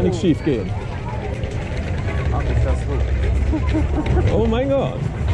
nichts schief gehen. Ach, ist das so? Oh mein Gott.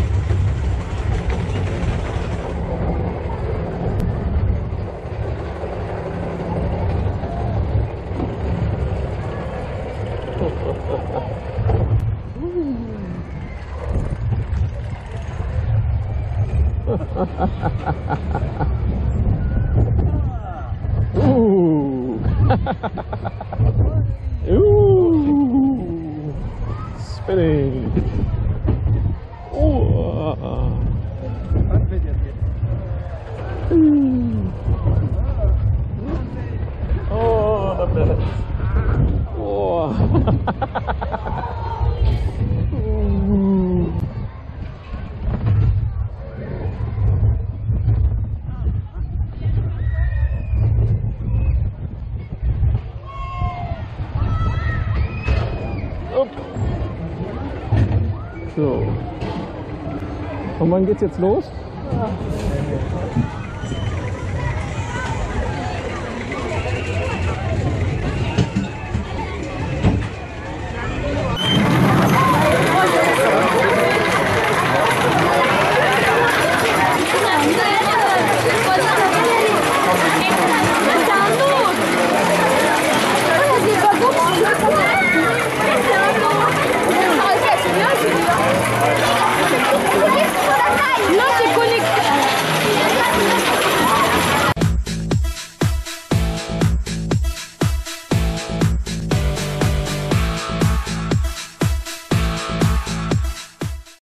Spinning. Oh. Was wird jetzt? Oh, da fährt er. Oh. So. Und wann geht's jetzt los? Ja.